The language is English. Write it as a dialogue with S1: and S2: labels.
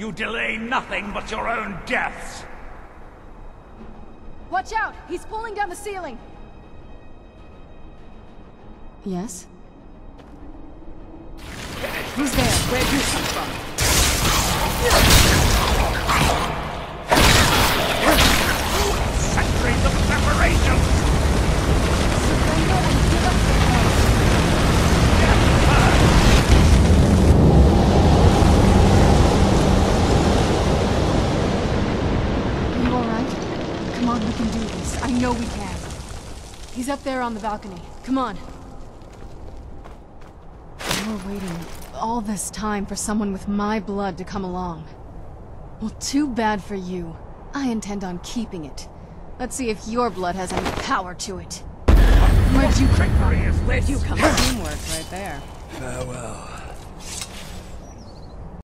S1: You delay nothing but your own deaths!
S2: Watch out! He's pulling down the ceiling! Yes? Who's there? Where'd you come from?
S1: Centuries of separation!
S2: Surrender and give up the power. Are you alright? Come on, we can do this. I know we can. He's up there on the balcony. Come on. We're waiting all this time for someone with my blood to come along. Well, too bad for you. I intend on keeping it. Let's see if your blood has any power to it. Where'd you come from? Teamwork right there.
S3: Farewell.